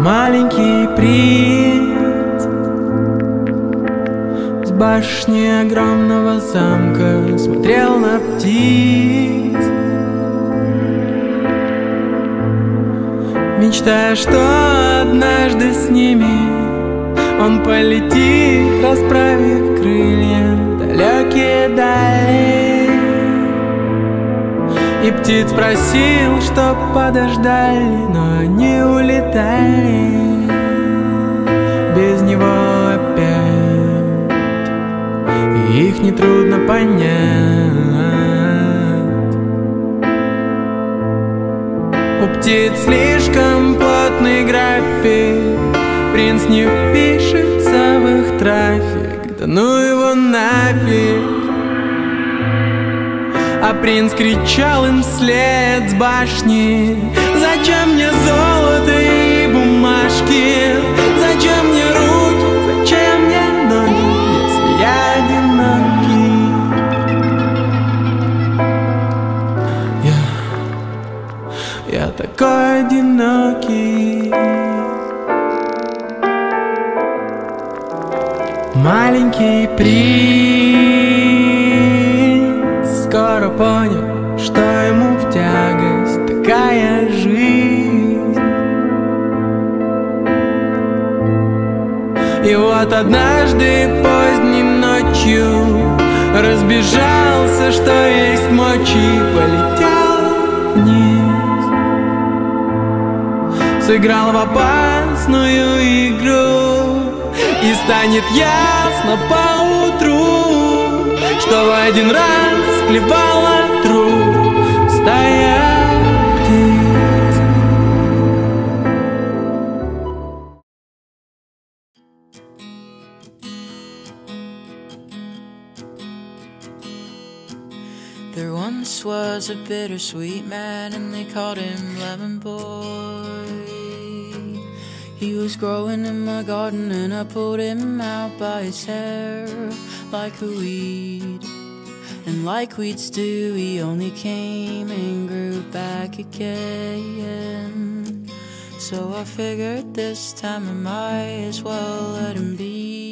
Маленький принц с башни огромного замка смотрел на птиц, мечтая, что однажды с ними он полетит, расправив крылья в далекие дали. И птиц просил, чтоб подождали, но они улетали без него опять, и их нетрудно понять. У птиц слишком плотный график, принц не впишется в их трафик, да ну его нафиг. А принц кричал им вслед с башни: зачем мне золото и бумажки? Зачем мне руки? Зачем мне ноги, если я одинокий? Я такой одинокий. Маленький принц скоро понял, что ему в тягость такая жизнь. И вот однажды поздней ночью разбежался, что есть мочи, полетел вниз, сыграл в опасную игру. И станет ясно поутру, что в один раз клевала труп стая птиц. There once was a bittersweet man, and they called him Lemon Boy. He was growing in my garden, and I pulled him out by his hair like a weed. And like weeds do, he only came and grew back again. So I figured this time I might as well let him be.